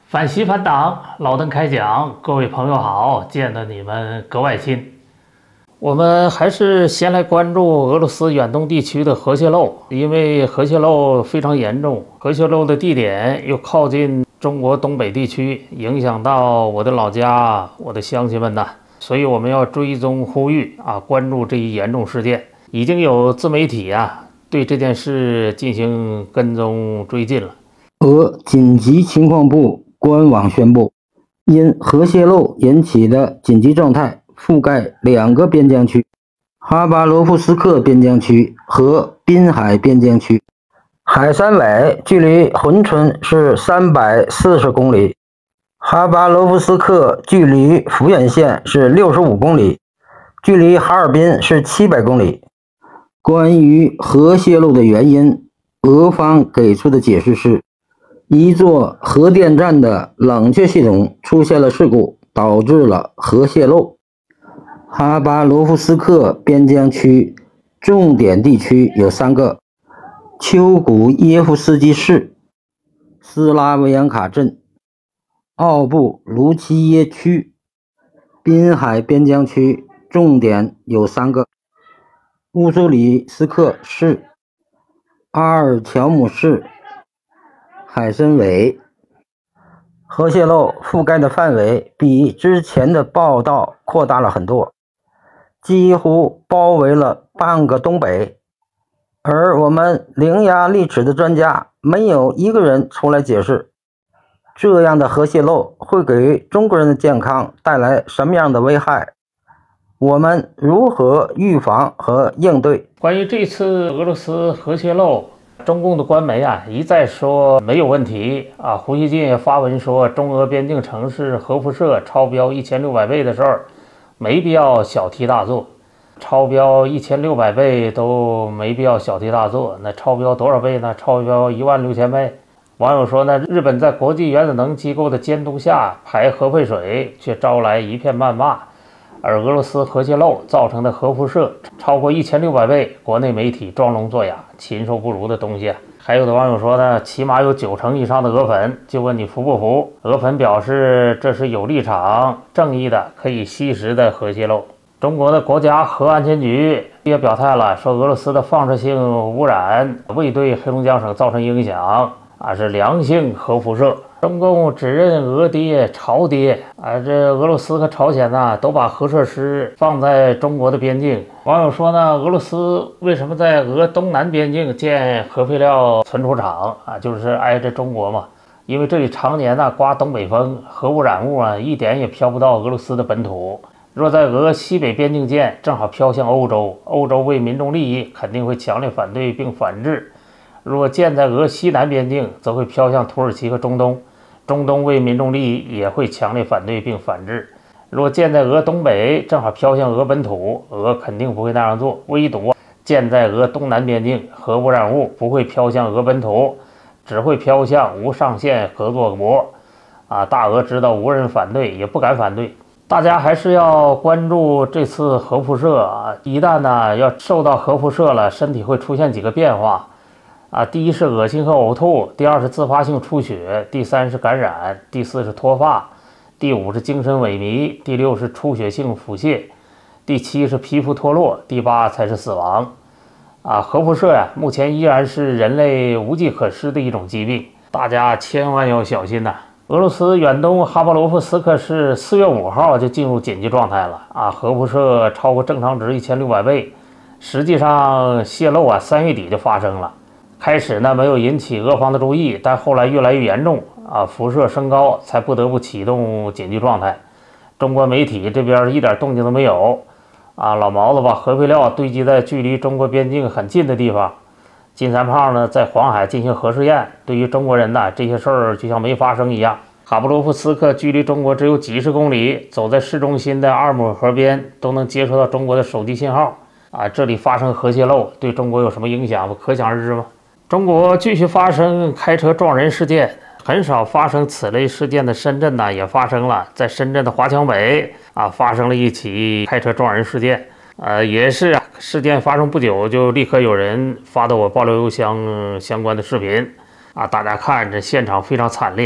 反西反党，老邓开讲，各位朋友好，见得你们格外亲。我们还是先来关注俄罗斯远东地区的核泄漏，因为核泄漏非常严重，核泄漏的地点又靠近中国东北地区，影响到我的老家，我的乡亲们呐，所以我们要追踪呼吁关注这一严重事件。已经有自媒体对这件事进行跟踪追进了。 俄紧急情况部官网宣布，因核泄漏引起的紧急状态覆盖2个边疆区：哈巴罗夫斯克边疆区和滨海边疆区。海参崴距离珲春是340公里，哈巴罗夫斯克距离抚远县是65公里，距离哈尔滨是700公里。关于核泄漏的原因，俄方给出的解释是，一座核电站的冷却系统出现了事故，导致了核泄漏。哈巴罗夫斯克边疆区重点地区有3个：丘古耶夫斯基市、斯拉维扬卡镇、奥布卢齐耶区。滨海边疆区重点有3个：乌苏里斯克市、阿尔乔姆市、海参崴。核泄漏覆盖的范围比之前的报道扩大了很多，几乎包围了半个东北，而我们伶牙俐齿的专家没有一个人出来解释，这样的核泄漏会给中国人的健康带来什么样的危害，我们如何预防和应对。 关于这次俄罗斯核泄漏，中共的官媒一再说没有问题胡锡进也发文说，中俄边境城市核辐射超标1600倍的事儿，没必要小题大做。超标1600倍都没必要小题大做，那超标多少倍呢？超标16000倍。网友说呢，日本在国际原子能机构的监督下排核废水，却招来一片谩骂。而俄罗斯核泄漏造成的核辐射超过1600倍，国内媒体装聋作哑，禽兽不如的东西。还有的网友说呢，起码有90%以上的俄粉，就问你服不服？俄粉表示这是有立场、正义的、可以吸食的核泄漏。中国的国家核安全局也表态了，说俄罗斯的放射性污染未对黑龙江省造成影响是良性核辐射。中共指认俄爹朝爹这俄罗斯和朝鲜都把核设施放在中国的边境。网友说呢，俄罗斯为什么在俄东南边境建核废料存储场就是挨着中国嘛，因为这里常年刮东北风，核污染物一点也飘不到俄罗斯的本土。若在俄西北边境建，正好飘向欧洲，欧洲为民众利益肯定会强烈反对并反制。若建在俄西南边境，则会飘向土耳其和中东，中东为民众利益也会强烈反对并反制。若建在俄东北，正好飘向俄本土，俄肯定不会那样做。唯独建在俄东南边境，核污染物不会飘向俄本土，只会飘向无上限合作国。大俄知道无人反对，也不敢反对。大家还是要关注这次核辐射一旦要受到核辐射了，身体会出现几个变化第一是恶心和呕吐，第二是自发性出血，第三是感染，第四是脱发，第五是精神萎靡，第六是出血性腹泻，第七是皮肤脱落，第八才是死亡核辐射目前依然是人类无计可施的一种疾病，大家千万要小心俄罗斯远东哈巴罗夫斯克市4月5号就进入紧急状态了核辐射超过正常值1600倍，实际上泄漏3月底就发生了。开始没有引起俄方的注意，但后来越来越严重辐射升高，才不得不启动紧急状态。中国媒体这边一点动静都没有老毛子把核废料堆积在距离中国边境很近的地方，金三胖呢在黄海进行核试验，对于中国人这些事儿就像没发生一样。哈布罗夫斯克距离中国只有几十公里，走在市中心的2亩河边都能接收到中国的手机信号这里发生核泄漏对中国有什么影响？不可想而知吗？中国继续发生开车撞人事件，很少发生此类事件的深圳也发生了，在深圳的华强北发生了一起开车撞人事件，也是事件发生不久就立刻有人发到我爆料邮箱相关的视频大家看这现场非常惨烈，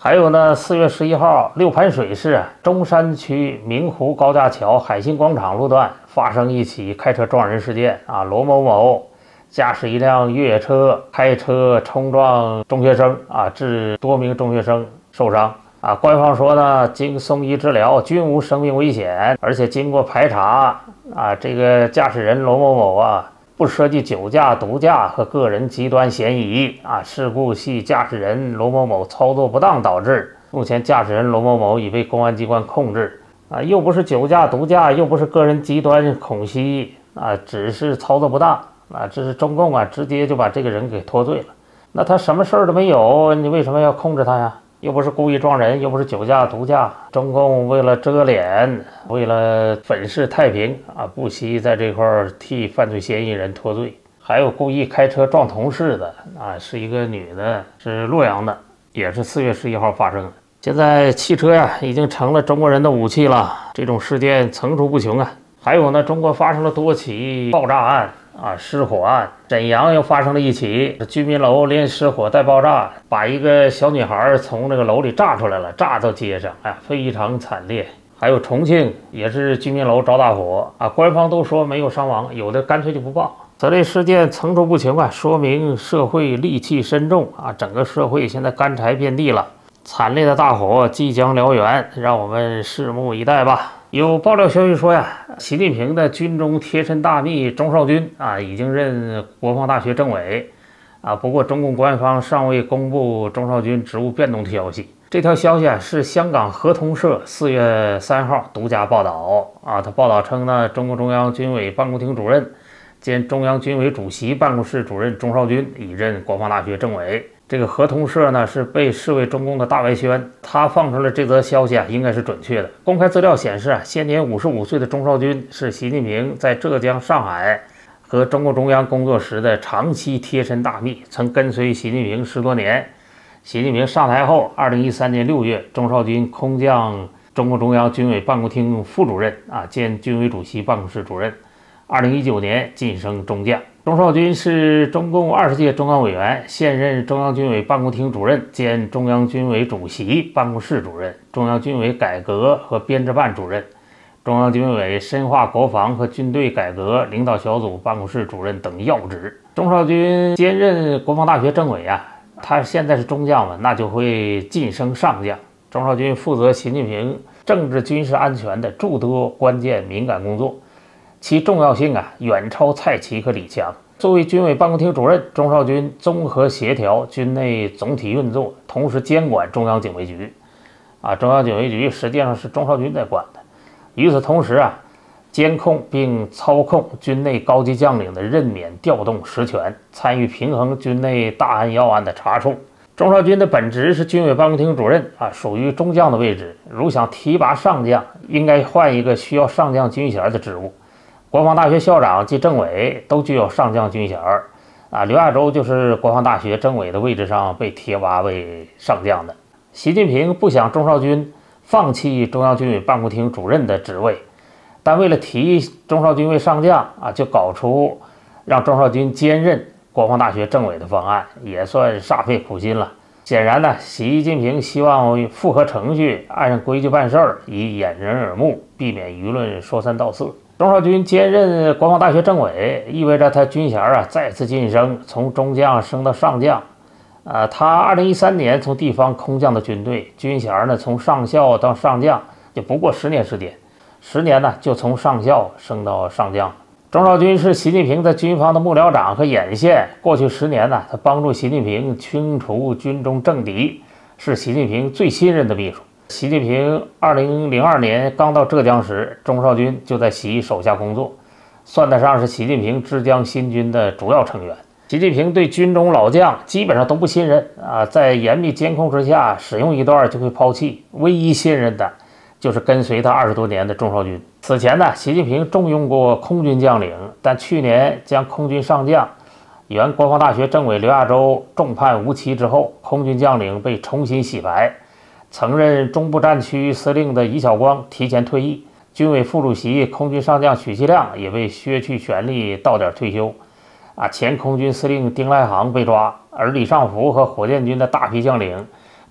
还有呢，4月11号，六盘水市中山区明湖高架桥海信广场路段发生一起开车撞人事件啊，罗某某驾驶一辆越野车开车冲撞中学生啊，致多名中学生受伤啊。官方说呢，经送医治疗均无生命危险，而且经过排查啊，这个驾驶人罗某某啊，不涉及酒驾、毒驾和个人极端嫌疑啊。事故系驾驶人罗某某操作不当导致。目前驾驶人罗某某已被公安机关控制啊，又不是酒驾、毒驾，又不是个人极端恐袭啊，只是操作不当啊。这是中共啊，直接就把这个人给脱罪了。那他什么事儿都没有，你为什么要控制他呀？又不是故意撞人，又不是酒驾、毒驾。中共为了遮脸，为了粉饰太平啊，不惜在这块儿替犯罪嫌疑人脱罪。还有故意开车撞同事的啊，是一个女的，是洛阳的，也是4月11号发生的。现在汽车呀，已经成了中国人的武器了，这种事件层出不穷啊。还有呢，中国发生了多起爆炸案啊，失火案。沈阳又发生了一起居民楼连失火带爆炸，把一个小女孩从那个楼里炸出来了，炸到街上，哎呀，非常惨烈。还有重庆也是居民楼着大火啊，官方都说没有伤亡，有的干脆就不报。此类事件层出不穷啊，说明社会戾气深重啊，整个社会现在干柴遍地了。惨烈的大火即将燎原，让我们拭目以待吧。有爆料消息说呀，习近平的军中贴身大秘钟绍军啊，已经任国防大学政委啊。不过中共官方尚未公布钟绍军职务变动的消息。这条消息啊，是香港合同社4月3号独家报道啊。他报道称呢，中共中央军委办公厅主任兼中央军委主席办公室主任钟绍军已任国防大学政委。这个合同社呢是被视为中共的大外宣，他放出了这则消息啊，应该是准确的。公开资料显示啊，现年55岁的钟绍军是习近平在浙江、上海和中共中央工作时的长期贴身大秘，曾跟随习近平10多年。习近平上台后，2013年6月，钟绍军空降中共中央军委办公厅副主任啊，兼军委主席办公室主任。2019年晋升中将。钟绍军是中共20届中央委员，现任中央军委办公厅主任兼中央军委主席办公室主任、中央军委改革和编制办主任、中央军委深化国防和军队改革领导小组办公室主任等要职。钟绍军兼任国防大学政委啊，他现在是中将嘛，那就会晋升上将。钟绍军负责习近平政治军事安全的诸多关键敏感工作，其重要性啊远超蔡奇和李强。作为军委办公厅主任，钟绍军综合协调军内总体运作，同时监管中央警卫局。中央警卫局实际上是钟绍军在管的。与此同时啊，监控并操控军内高级将领的任免调动实权，参与平衡军内大案要案的查处。钟绍军的本职是军委办公厅主任啊，属于中将的位置。如想提拔上将，应该换一个需要上将军衔的职务。国防大学校长及政委都具有上将军衔啊。刘亚洲就是国防大学政委的位置上被提拔为上将的。习近平不想钟绍军放弃中央军委办公厅主任的职位，但为了提钟绍军为上将啊，就搞出让钟绍军兼任国防大学政委的方案，也算煞费苦心了。显然呢，习近平希望符合程序，按规矩办事儿，以掩人耳目，避免舆论说三道四。钟绍军兼任国防大学政委，意味着他军衔啊再次晋升，从中将升到上将。他2013年从地方空降的军队，军衔呢从上校到上将就不过10年时间，10年呢就从上校升到上将。钟绍军是习近平在军方的幕僚长和眼线，过去10年呢，他帮助习近平清除军中政敌，是习近平最信任的秘书。习近平2002年刚到浙江时，钟绍军就在习手下工作，算得上是习近平浙江新军的主要成员。习近平对军中老将基本上都不信任啊，在严密监控之下，使用一段就会抛弃，唯一信任的就是跟随他20多年的钟绍军。此前呢，习近平重用过空军将领，但去年将空军上将、原国防大学政委刘亚洲重判无期之后，空军将领被重新洗白。曾任中部战区司令的尹晓光提前退役，军委副主席空军上将许其亮也被削去权力，到点退休。前空军司令丁来航被抓，而李尚福和火箭军的大批将领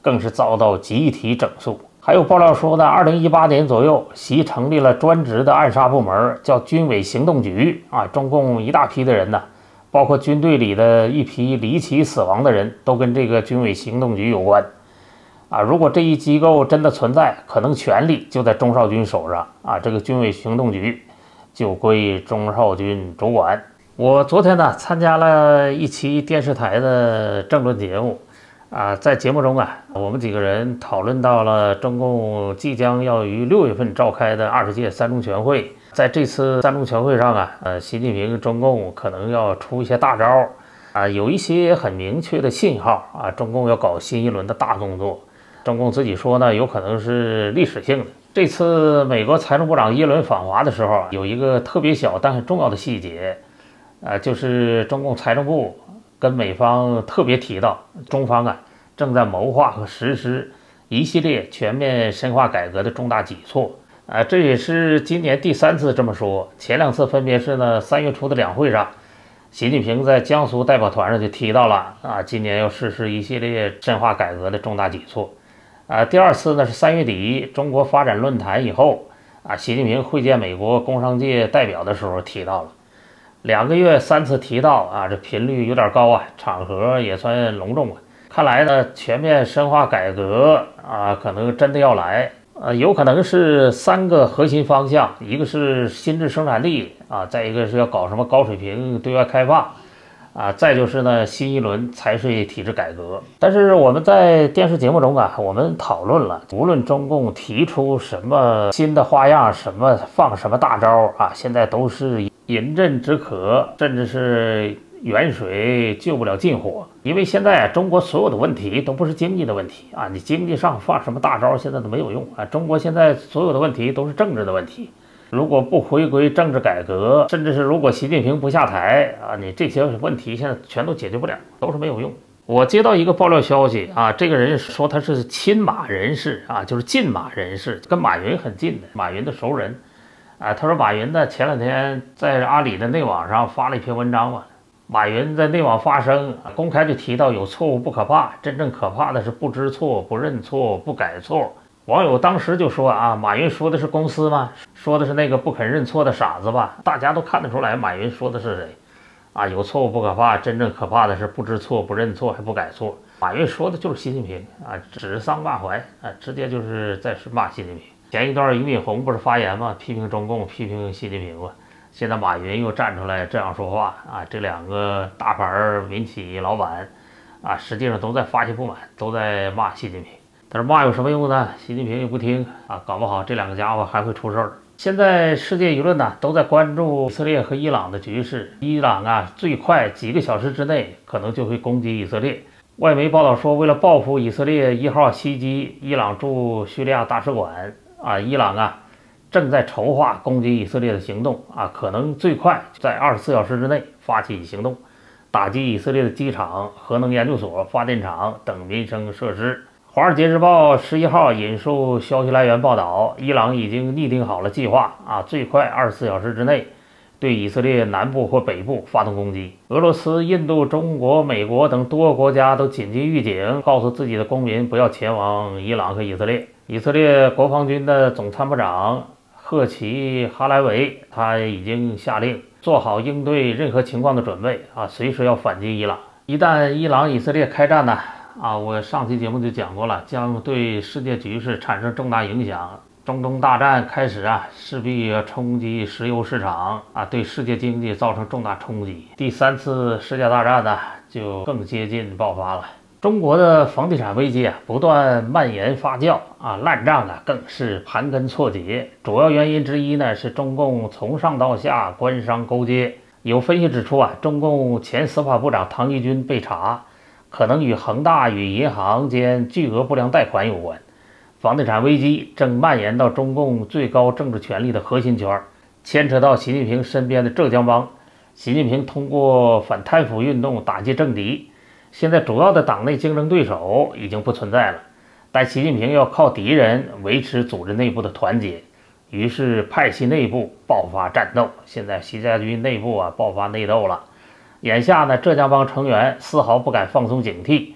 更是遭到集体整肃。还有爆料说呢，2018年左右，习成立了专职的暗杀部门，叫军委行动局啊。中共一大批的人呢，包括军队里的一批离奇死亡的人，都跟这个军委行动局有关啊。如果这一机构真的存在，可能权力就在钟少军手上啊。这个军委行动局就归钟少军主管。我昨天呢参加了一期电视台的政论节目。在节目中啊，我们几个人讨论到了中共即将要于6月份召开的20届三中全会。在这次三中全会上啊，习近平中共可能要出一些大招啊，有一些很明确的信号啊，中共要搞新一轮的大动作。中共自己说呢，有可能是历史性的。这次美国财政部长耶伦访华的时候啊，有一个特别小但很重要的细节，就是中共财政部跟美方特别提到，中方啊正在谋划和实施一系列全面深化改革的重大举措。这也是今年第3次这么说。前2次分别是呢3月初的两会上，习近平在江苏代表团上就提到了今年要实施一系列深化改革的重大举措。第2次呢是3月底中国发展论坛以后习近平会见美国工商界代表的时候提到了。2个月3次提到这频率有点高场合也算隆重看来呢，全面深化改革可能真的要来有可能是3个核心方向，一个是新质生产力再一个是要搞什么高水平对外开放再就是呢新一轮财税体制改革。但是我们在电视节目中我们讨论了，无论中共提出什么新的花样，放什么大招现在都是饮鸩止渴，甚至是远水救不了近火。因为现在中国所有的问题都不是经济的问题你经济上放什么大招现在都没有用中国现在所有的问题都是政治的问题。如果不回归政治改革，甚至是如果习近平不下台你这些问题现在全都解决不了，都是没有用。我接到一个爆料消息这个人说他是亲马人士就是近马人士，跟马云很近的，马云的熟人他说马云呢前2天在阿里的内网上发了一篇文章马云在内网发声，公开就提到有错误不可怕，真正可怕的是不知错、不认错、不改错。网友当时就说马云说的是公司吗？说的是那个不肯认错的傻子吧？大家都看得出来马云说的是谁有错误不可怕，真正可怕的是不知错、不认错还不改错。马云说的就是习近平指桑骂槐直接就是在骂习近平。前一段俞敏洪不是发言吗？批评中共，批评习近平现在马云又站出来这样说话这2个大牌民企老板实际上都在发泄不满，都在骂习近平。但是骂有什么用呢？习近平也不听搞不好这2个家伙还会出事儿。现在世界舆论都在关注以色列和伊朗的局势。伊朗最快几个小时之内可能就会攻击以色列。外媒报道说，为了报复以色列1号袭击伊朗驻叙利亚大使馆伊朗正在筹划攻击以色列的行动可能最快在24小时之内发起行动，打击以色列的机场、核能研究所、发电厂等民生设施。华尔街日报11号引述消息来源报道，伊朗已经拟定好了计划最快24小时之内对以色列南部或北部发动攻击。俄罗斯、印度、中国、美国等多个国家都紧急预警，告诉自己的公民不要前往伊朗和以色列。以色列国防军的总参谋长赫齐哈莱维他已经下令做好应对任何情况的准备随时要反击伊朗。一旦伊朗以色列开战呢我上期节目就讲过了，将对世界局势产生重大影响。中东大战开始势必要冲击石油市场对世界经济造成重大冲击。第3次世界大战呢就更接近爆发了。中国的房地产危机不断蔓延发酵烂账更是盘根错节。主要原因之一呢是中共从上到下官商勾结。有分析指出中共前司法部长唐一军被查，可能与恒大与银行间巨额不良贷款有关。房地产危机正蔓延到中共最高政治权力的核心圈，牵扯到习近平身边的浙江帮。习近平通过反贪腐运动打击政敌，现在主要的党内竞争对手已经不存在了，但习近平要靠敌人维持组织内部的团结，于是派系内部爆发战斗。现在习家军内部爆发内斗了。眼下呢，浙江帮成员丝毫不敢放松警惕，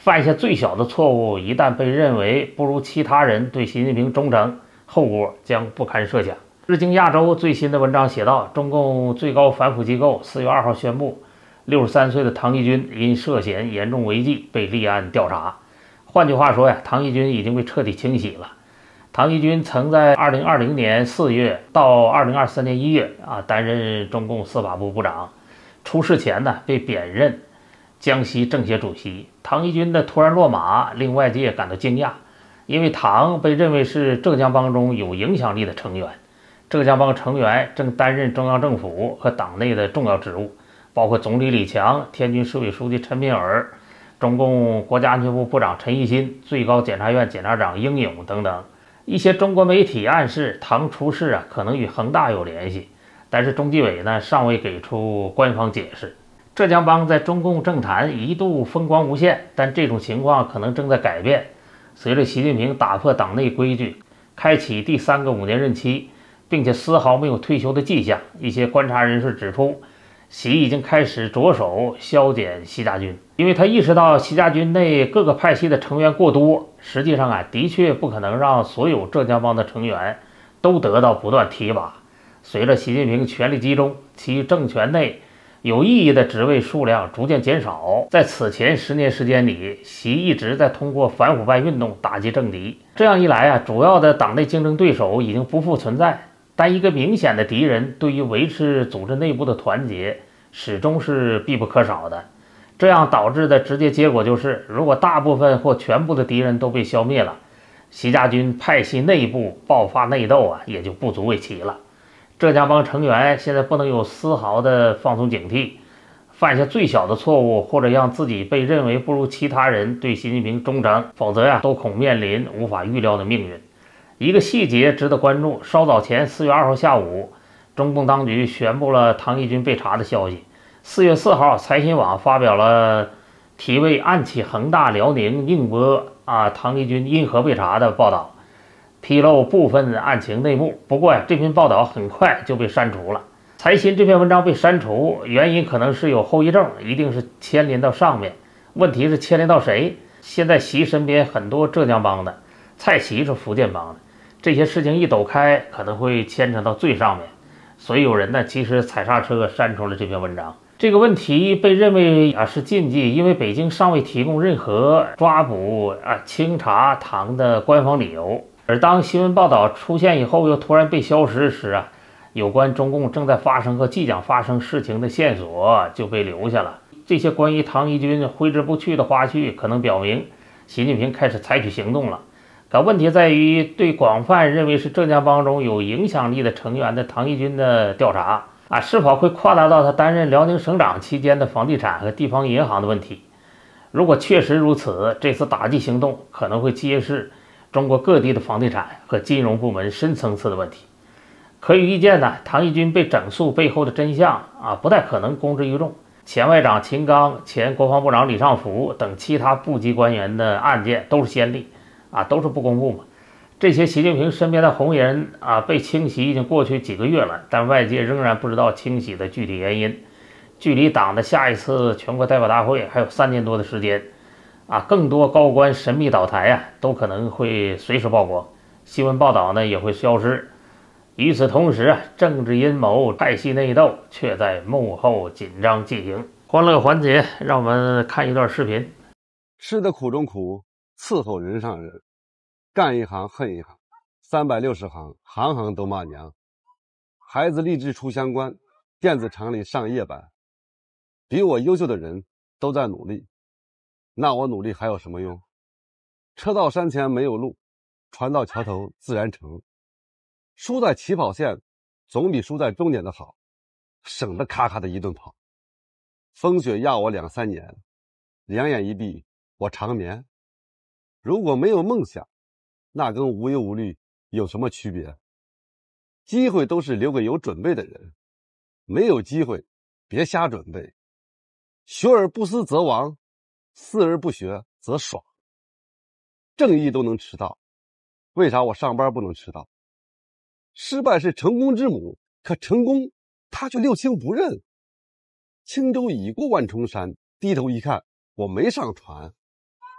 犯下最小的错误，一旦被认为不如其他人对习近平忠诚，后果将不堪设想。日经亚洲最新的文章写道，中共最高反腐机构4月2号宣布，63岁的唐毅军因涉嫌严重违纪被立案调查。换句话说呀，唐毅军已经被彻底清洗了。唐毅军曾在2020年4月到2023年1月担任中共司法部部长，出事前呢被贬任江西政协主席。唐毅军的突然落马令外界感到惊讶，因为唐被认为是浙江帮中有影响力的成员，浙江帮成员正担任中央政府和党内的重要职务，包括总理李强、天津市委书记陈敏尔、中共国家安全部部长陈一新、最高检察院检察长英勇等等。一些中国媒体暗示唐出事可能与恒大有联系，但是中纪委呢尚未给出官方解释。浙江帮在中共政坛一度风光无限，但这种情况可能正在改变。随着习近平打破党内规矩，开启第3个5年任期，并且丝毫没有退休的迹象，一些观察人士指出，习已经开始着手削减习家军，因为他意识到习家军内各个派系的成员过多，实际上的确不可能让所有浙江帮的成员都得到不断提拔。随着习近平权力集中，其政权内有意义的职位数量逐渐减少。在此前10年时间里，习一直在通过反腐败运动打击政敌。这样一来主要的党内竞争对手已经不复存在，但一个明显的敌人对于维持组织内部的团结始终是必不可少的。这样导致的直接结果就是，如果大部分或全部的敌人都被消灭了，习家军派系内部爆发内斗也就不足为奇了。浙江帮成员现在不能有丝毫的放松警惕，犯下最小的错误或者让自己被认为不如其他人对习近平忠诚，否则都恐面临无法预料的命运。一个细节值得关注，稍早前4月2号下午，中共当局宣布了唐毅军被查的消息。4月4号，财新网发表了题为“暗起恒大辽宁宁波唐毅军因何被查”的报道，披露部分案情内幕。不过这篇报道很快就被删除了。财新这篇文章被删除，原因可能是有后遗症，一定是牵连到上面。问题是牵连到谁？现在习身边很多浙江帮的，蔡奇是福建帮的，这些事情一抖开，可能会牵扯到最上面。所以有人呢及时踩刹车，删除了这篇文章。这个问题被认为是禁忌，因为北京尚未提供任何抓捕清查唐的官方理由。而当新闻报道出现以后又突然被消失时有关中共正在发生和即将发生事情的线索就被留下了。这些关于唐毅军挥之不去的花絮可能表明习近平开始采取行动了。可问题在于，对广泛认为是浙江帮中有影响力的成员的唐毅军的调查是否会扩大到他担任辽宁省长期间的房地产和地方银行的问题。如果确实如此，这次打击行动可能会揭示中国各地的房地产和金融部门深层次的问题。可以预见唐毅军被整肃背后的真相不太可能公之于众。前外长秦刚、前国防部长李尚福等其他部级官员的案件都是先例都是不公布嘛。这些习近平身边的红人被清洗已经过去几个月了，但外界仍然不知道清洗的具体原因。距离党的下一次全国代表大会还有3年多的时间更多高官神秘倒台都可能会随时曝光，新闻报道呢也会消失。与此同时政治阴谋、派系内斗却在幕后紧张进行。欢乐环节，让我们看一段视频。 吃的苦中苦，伺候人上人，干一行恨一行，360行，行行都骂娘。孩子立志出乡关，电子厂里上夜班。比我优秀的人都在努力，那我努力还有什么用？车到山前没有路，船到桥头自然成。输在起跑线总比输在终点的好，省得咔咔的一顿跑。风雪压我2、3年，两眼一闭我长眠。如果没有梦想，那跟无忧无虑有什么区别？机会都是留给有准备的人，没有机会别瞎准备。学而不思则亡，思而不学则爽。正义都能迟到，为啥我上班不能迟到？失败是成功之母，可成功他却六亲不认。轻舟已过万重山，低头一看我没上船。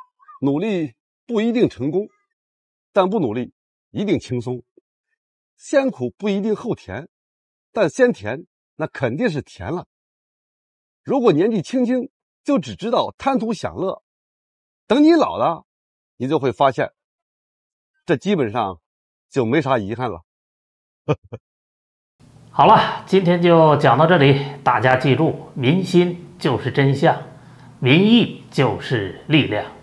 努力不一定成功，但不努力一定轻松。先苦不一定后甜，但先甜那肯定是甜了。如果年纪轻轻就只知道贪图享乐，等你老了，你就会发现，这基本上就没啥遗憾了。 好了，今天就讲到这里，大家记住，民心就是真相，民意就是力量。